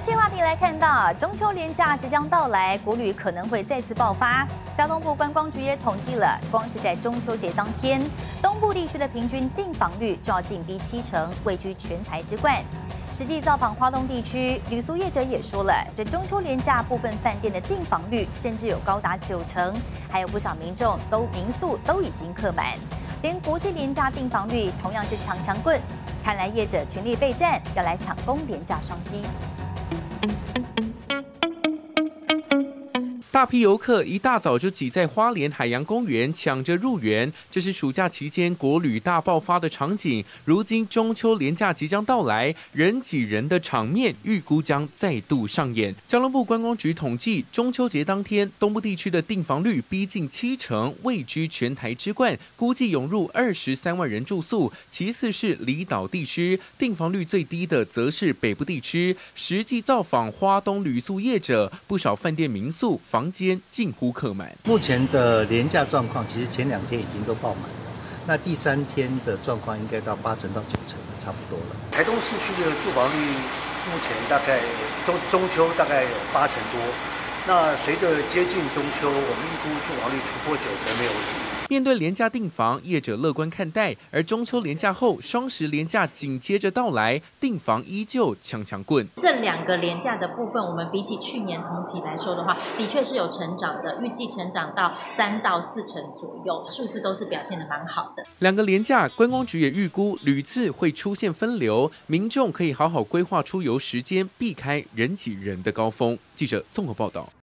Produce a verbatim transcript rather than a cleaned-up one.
气话题来看到，中秋连假即将到来，国旅可能会再次爆发。交通部观光局也统计了，光是在中秋节当天，东部地区的平均订房率就要近逼七成，位居全台之冠。实际造访花东地区，旅宿业者也说了，这中秋连假部分饭店的订房率甚至有高达九成，还有不少民众都民宿都已经客满，连国际连假订房率同样是强强棍。看来业者全力备战，要来抢攻连假商机。 大批游客一大早就挤在花莲海洋公园抢着入园，这是暑假期间国旅大爆发的场景。如今中秋连假即将到来，人挤人的场面预估将再度上演。交通部观光局统计，中秋节当天，东部地区的订房率逼近七成，位居全台之冠，估计涌入二十三万人住宿。其次是离岛地区，订房率最低的则是北部地区。实际造访花东旅宿业者，不少饭店民宿房房间近乎客满。 目前的连假状况，其实前两天已经都爆满了，那第三天的状况应该到八成到九成，差不多了。 台东市区的住房率目前大概中中秋大概有八成多，那随着接近中秋，我们预估住房率突破九成没有问题。 面对廉价订房，业者乐观看待，而中秋连假后，双十连假紧接着到来，订房依旧强强棍。 这两个连假的部分，我们比起去年同期来说的话，的确是有成长的，预计成长到三到四成左右，数字都是表现得蛮好的。 两个连假，观光局也预估旅次会出现分流，民众可以好好规划出游时间，避开人挤人的高峰。记者综合报道。